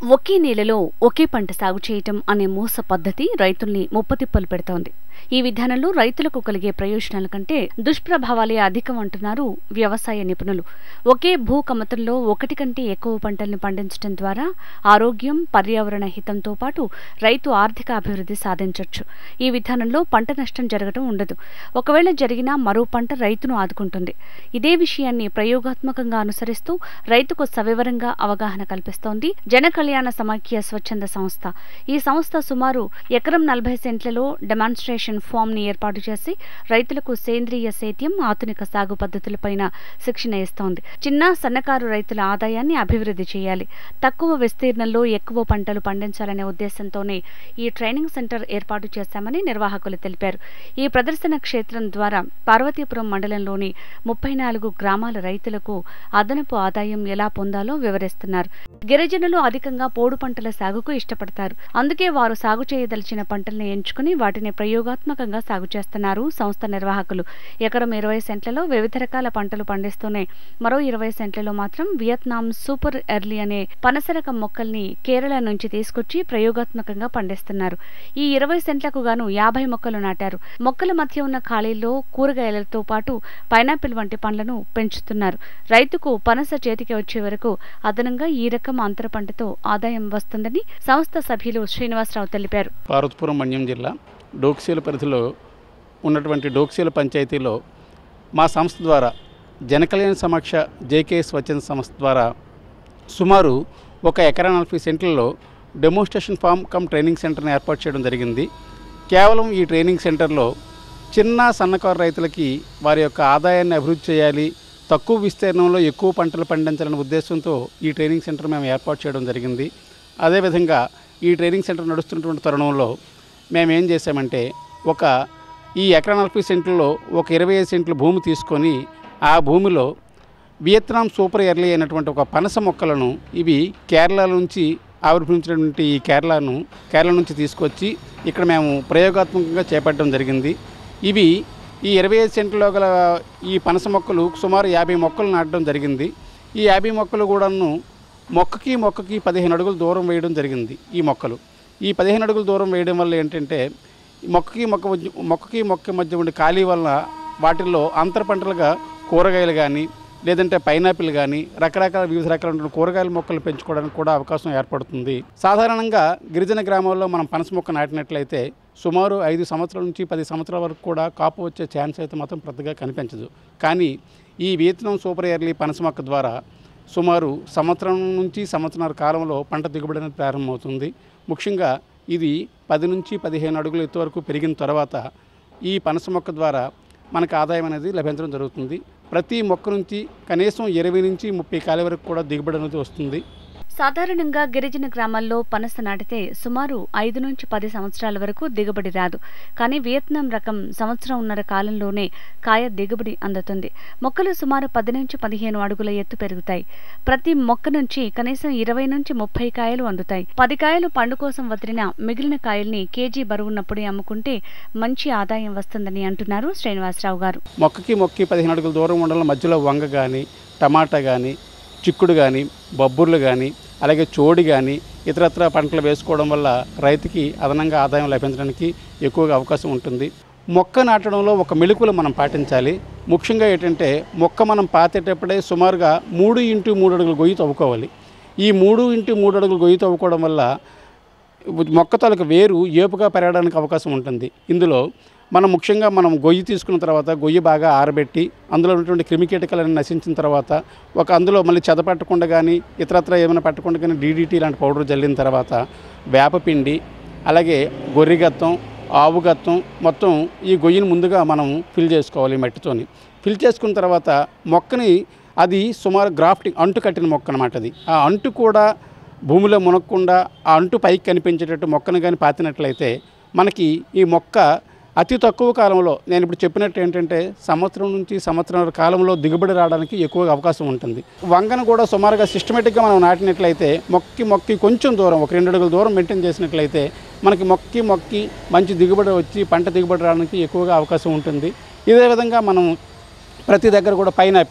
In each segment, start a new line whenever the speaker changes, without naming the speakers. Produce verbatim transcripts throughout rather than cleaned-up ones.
ఒకే నేలలో ఒకే పంట సాగు చేయటం అనే మూస పద్ధతి రైతుల్ని ముప్పతిప్పలు పెడుతోంది. ఈ విధానంలో రైతులకు కలిగే ప్రయోజనాల కంటే దుష్ప్రభావాలే అధికం అంటున్నారు వ్యవసాయ నిపుణులు. ఒకే భూ కమతంలో ఒకటి కంటే ఎక్కువ పంటల్ని పండించడం ద్వారా ఆరోగ్యం, పర్యావరణ హితంతో పాటు రైతు ఆర్థిక అభివృద్ధి సాధించవచ్చు. ఈ విధానంలో పంట నష్టం జరగడం ఉండదు. ఒకవేళ జరిగినా మరో పంట రైతును ఆదుకుంటుంది. ఇదే విషయాన్ని ప్రయోగాత్మకంగా అనుసరిస్తూ రైతుకు సవివరంగా అవగాహన కల్పిస్తోంది జన కళ్యాణ సమాఖ్య స్వచ్ఛంద సంస్థ. ఈ సంస్థ సుమారు ఎకరం నలభై సెంట్లలో డెమాన్స్ట్రేషన్ ఫామ్ ని ఏర్పాటు చేసి రైతులకు సేంద్రియ సేద్యం, ఆధునిక సాగు పద్ధతులపైన శిక్షణ ఇస్తోంది. చిన్న సన్నకారు రైతుల ఆదాయాన్ని అభివృద్ధి చేయాలి, తక్కువ విస్తీర్ణంలో ఎక్కువ పంటలు పండించాలనే ఉద్దేశంతోనే ఈ ట్రైనింగ్ సెంటర్ ఏర్పాటు చేశామని నిర్వాహకులు తెలిపారు. ఈ ప్రదర్శన క్షేత్రం ద్వారా పార్వతీపురం మండలంలోని ముప్పై నాలుగు గ్రామాల రైతులకు అదనపు ఆదాయం ఎలా పొందాలో వివరిస్తున్నారు. గిరిజనులు అధికంగా పోడు పంటల సాగుకు ఇష్టపడతారు. అందుకే వారు సాగు చేయదలిచిన పంటల్ని ఎంచుకుని వాటిని ప్రయోగాత్మకంగా సాగు చేస్తున్నారు సంస్థ నిర్వాహకులు. ఎకరం ఇరవై సెంట్లలో వివిధ రకాల పంటలు పండిస్తూనే మరో ఇరవై సెంట్లలో మాత్రం వియత్నాం సూపర్ ఎర్లీ అనే పనస రకం మొక్కల్ని కేరళ నుంచి తీసుకొచ్చి ప్రయోగాత్మకంగా పండిస్తున్నారు. ఈ ఇరవై సెంట్లకు గాను యాభై మొక్కలు నాటారు. మొక్కల మధ్య ఉన్న ఖాళీల్లో కూరగాయలతో పాటు పైనాపిల్ వంటి పండ్లను పెంచుతున్నారు. రైతుకు పనస చేతికి వచ్చే వరకు అదనంగా ఈ రకం అంతర పంటతో ఆదాయం వస్తుందని సంస్థ సభ్యులు శ్రీనివాసరావు తెలిపారు.
పార్వతీపురం మన్యం జిల్లా డోక్సీల పరిధిలో ఉన్నటువంటి డోక్సీల పంచాయతీలో మా సంస్థ ద్వారా జనకళ్యాణ సమక్ష జేకే స్వచ్ఛంద సంస్థ ద్వారా సుమారు ఒక ఎకరా నలభై సెంట్లలో డెమోన్స్ట్రేషన్ ఫామ్ కమ్ ట్రైనింగ్ సెంటర్ని ఏర్పాటు చేయడం జరిగింది. కేవలం ఈ ట్రైనింగ్ సెంటర్లో చిన్న సన్నకారు రైతులకి వారి యొక్క ఆదాయాన్ని అభివృద్ధి చేయాలి, తక్కువ విస్తీర్ణంలో ఎక్కువ పంటలు పండించాలనే ఉద్దేశంతో ఈ ట్రైనింగ్ సెంటర్ మేము ఏర్పాటు చేయడం జరిగింది. అదేవిధంగా ఈ ట్రైనింగ్ సెంటర్ నడుస్తున్నటువంటి తరుణంలో మేము ఏం చేసామంటే ఒక ఈ ఎకరా నలభై సెంట్లలో ఒక ఇరవై ఐదు సెంట్ల భూమి తీసుకొని ఆ భూమిలో వియత్నాం సూపర్ ఎర్లీ అయినటువంటి ఒక పనస మొక్కలను ఇవి కేరళ నుంచి ఆవిర్భవించినటువంటి ఈ కేరళను కేరళ నుంచి తీసుకొచ్చి ఇక్కడ మేము ప్రయోగాత్మకంగా చేపట్టడం జరిగింది. ఇవి ఈ ఇరవై ఐదు సెంట్లో గల ఈ పనస మొక్కలు సుమారు యాభై మొక్కలు నాటడం జరిగింది. ఈ యాభై మొక్కలు కూడాను మొక్కకి మొక్కకి పదిహేను అడుగుల దూరం వేయడం జరిగింది. ఈ మొక్కలు ఈ పదిహేను అడుగుల దూరం వేయడం వల్ల ఏంటంటే మొక్కకి మొక్క మొక్కకి మొక్క మధ్య ఉండే ఖాళీ వల్ల వాటిల్లో అంతర పంటలుగా కూరగాయలు కానీ లేదంటే పైనాపిల్ కానీ రకరకాల వివిధ రకాల కూరగాయల మొక్కలు పెంచుకోవడానికి కూడా అవకాశం ఏర్పడుతుంది. సాధారణంగా గిరిజన గ్రామాల్లో మనం పనస మొక్క నాటినట్లయితే సుమారు ఐదు సంవత్సరాల నుంచి పది సంవత్సరాల వరకు కూడా కాపు వచ్చే ఛాన్స్ అయితే మాత్రం పెద్దగా కనిపించదు. కానీ ఈ వియత్నాం సూపర్ ఎర్లీ పనస మొక్క ద్వారా సుమారు సంవత్సరం నుంచి సంవత్సరాల కాలంలో పంట దిగుబడి అనేది ప్రారంభమవుతుంది. ముఖ్యంగా ఇది పది నుంచి పదిహేను అడుగుల ఎత్తు వరకు పెరిగిన తర్వాత ఈ పనస మొక్క ద్వారా మనకు ఆదాయం అనేది లభించడం జరుగుతుంది. ప్రతి మొక్క నుంచి కనీసం ఇరవై నుంచి ముప్పై కాయల వరకు కూడా దిగుబడి అనేది వస్తుంది.
సాధారణంగా గిరిజన గ్రామాల్లో పనస నాటితే సుమారు ఐదు నుంచి పది సంవత్సరాల వరకు దిగుబడి రాదు. కానీ వియత్నాం రకం సంవత్సరంన్నర కాలంలోనే కాయ దిగుబడి అందుతుంది. మొక్కలు సుమారు పది నుంచి పదిహేను అడుగుల ఎత్తు పెరుగుతాయి. ప్రతి మొక్క నుంచి కనీసం ఇరవై నుంచి ముప్పై కాయలు అందుతాయి. పది కాయలు పండు కోసం వదిలిన మిగిలిన కాయల్ని కేజీ బరువున్నప్పుడే అమ్ముకుంటే మంచి ఆదాయం వస్తుందని అంటున్నారు శ్రీనివాసరావు గారు.
మొక్కకి మొక్కకి పదిహేను అడుగుల దూరం ఉండడం మధ్యలో వంగ కానీ, టమాటా కానీ, చిక్కుడు కానీ, బొబ్బర్లు కానీ, అలాగే చోడి కానీ ఇతరత్ర పంటలు వేసుకోవడం వల్ల రైతుకి అదనంగా ఆదాయం లభించడానికి ఎక్కువగా అవకాశం ఉంటుంది. మొక్క నాటడంలో ఒక మెళుకువలు మనం పాటించాలి. ముఖ్యంగా ఏంటంటే మొక్క మనం పాతేటప్పుడే సుమారుగా మూడు ఇంటూ మూడు అడుగులు గొయ్యి తవ్వుకోవాలి. ఈ మూడు ఇంటూ మూడు అడుగులు గొయ్యి తవ్వుకోవడం వల్ల మొక్క తాలూకు వేరు ఏపుగా పెరగడానికి అవకాశం ఉంటుంది. ఇందులో మనం ముఖ్యంగా మనం గొయ్యి తీసుకున్న తర్వాత గొయ్యి బాగా ఆరబెట్టి అందులో ఉన్నటువంటి క్రిమికీటకాలను నశించిన తర్వాత ఒక అందులో మళ్ళీ చెదపట్టకుండా కానీ ఇతరత్ర ఏమైనా పట్టకుండా కానీ డీడీటీ లాంటి పౌడర్ జల్లిన తర్వాత వేపపిండి అలాగే గొర్రెగత్తం, ఆవుగత్తం మొత్తం ఈ గొయ్యిని ముందుగా మనం ఫిల్ చేసుకోవాలి. మట్టితోని ఫిల్ చేసుకున్న తర్వాత మొక్కని అది సుమారు గ్రాఫ్టింగ్ అంటు కట్టిన మొక్క అన్నమాట. అది ఆ అంటు కూడా భూమిలో మునక్కుండా ఆ అంటు పైకి కనిపించేటట్టు మొక్కను కానీ పాతినట్లయితే మనకి ఈ మొక్క అతి తక్కువ కాలంలో నేను ఇప్పుడు చెప్పినట్టు ఏంటంటే సంవత్సరం నుంచి సంవత్సరాల కాలంలో దిగుబడి రావడానికి ఎక్కువ అవకాశం ఉంటుంది. వంగను కూడా సుమారుగా సిస్టమేటిక్గా మనం నాటినట్లయితే మొక్కి మొక్కి కొంచెం దూరం ఒక రెండు అడుగుల దూరం మెయింటైన్ చేసినట్లయితే మనకి మొక్కి మొక్కి మంచి దిగుబడి వచ్చి పంట దిగుబడి రావడానికి ఎక్కువగా అవకాశం ఉంటుంది. ఇదే విధంగా మనం ప్రతి దగ్గర కూడా పైనాపిల్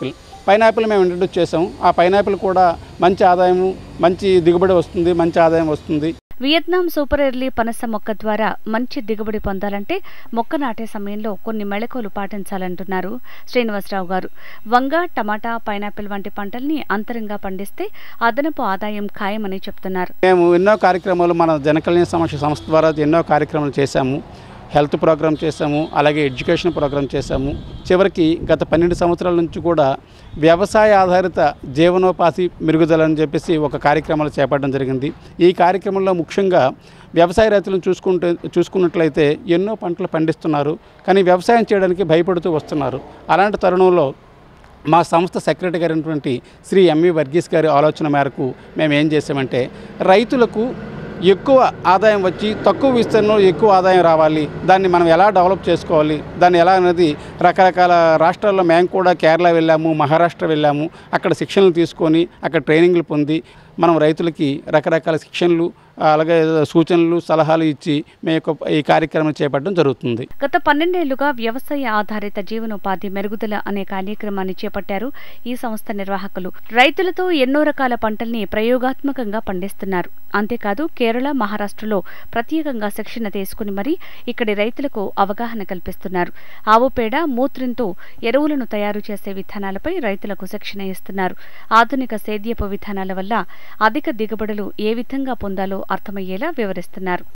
పైనాపిల్ మేము ఇంట్రడ్యూస్ చేసాం. ఆ పైనాపిల్ కూడా మంచి ఆదాయము, మంచి దిగుబడి వస్తుంది, మంచి ఆదాయం వస్తుంది.
వియత్నాం సూపర్ ఎర్లీ పనస మొక్క ద్వారా మంచి దిగుబడి పొందాలంటే మొక్క నాటే సమయంలో కొన్ని మెళకువలు పాటించాలంటున్నారు శ్రీనివాసరావు గారు. వంగ, టమాటా, పైనాపిల్ వంటి పంటల్ని అంతరంగా పండిస్తే అదనపు ఆదాయం ఖాయమని చెప్తున్నారు.
మేము ఎన్నో కార్యక్రమాలు మన జనకల్యాణ సమక్ష సంస్థ ద్వారా ఎన్నో కార్యక్రమాలు చేశాము. హెల్త్ ప్రోగ్రామ్ చేశాము, అలాగే ఎడ్యుకేషన్ ప్రోగ్రామ్ చేశాము. చివరికి గత పన్నెండు సంవత్సరాల నుంచి కూడా వ్యవసాయ ఆధారిత జీవనోపాధి మెరుగుదలని చెప్పేసి ఒక కార్యక్రమాలు చేపట్టడం జరిగింది. ఈ కార్యక్రమంలో ముఖ్యంగా వ్యవసాయ రైతులను చూసుకుంటే చూసుకున్నట్లయితే ఎన్నో పంటలు పండిస్తున్నారు, కానీ వ్యవసాయం చేయడానికి భయపడుతూ వస్తున్నారు. అలాంటి తరుణంలో మా సంస్థ సెక్రటరీ గారైనటువంటి శ్రీ ఎంవి వర్గీస్ గారి ఆలోచన మేరకు మేము ఏం చేసామంటే, రైతులకు ఎక్కువ ఆదాయం వచ్చి తక్కువ విస్తీర్ణంలో ఎక్కువ ఆదాయం రావాలి, దాన్ని మనం ఎలా డెవలప్ చేసుకోవాలి, దాన్ని ఎలా అనేది రకరకాల రాష్ట్రాల్లో మేము కూడా కేరళ వెళ్ళాము, మహారాష్ట్ర వెళ్ళాము. అక్కడ శిక్షణలు తీసుకొని అక్కడ ట్రైనింగ్లు పొంది మనం రైతులకి రకరకాల శిక్షణలు, అలాగే సూచనలు, సలహాలు ఇచ్చి మేము ఈ కార్యక్రమం చేపట్టడం జరుగుతుంది.
గత పన్నెండేళ్లుగా వ్యవసాయ ఆధారిత జీవనోపాధి మెరుగుదల అనే కార్యక్రమాన్ని చేపట్టారు ఈ సంస్థ నిర్వాహకులు. రైతులతో ఎన్నో రకాల పంటల్ని ప్రయోగాత్మకంగా పండిస్తున్నారు. అంతేకాదు కేరళ, మహారాష్ట్రలో ప్రత్యేకంగా శిక్షణ తీసుకుని మరీ ఇక్కడి రైతులకు అవగాహన కల్పిస్తున్నారు. ఆవు పేడ, మూత్రంతో ఎరువులను తయారు చేసే విధానాలపై రైతులకు శిక్షణ ఇస్తున్నారు. ఆధునిక సేద్యపు విధానాల వల్ల అధిక దిగుబడులు ఏ విధంగా పొందాలో అర్థమయ్యేలా వివరిస్తున్నారు.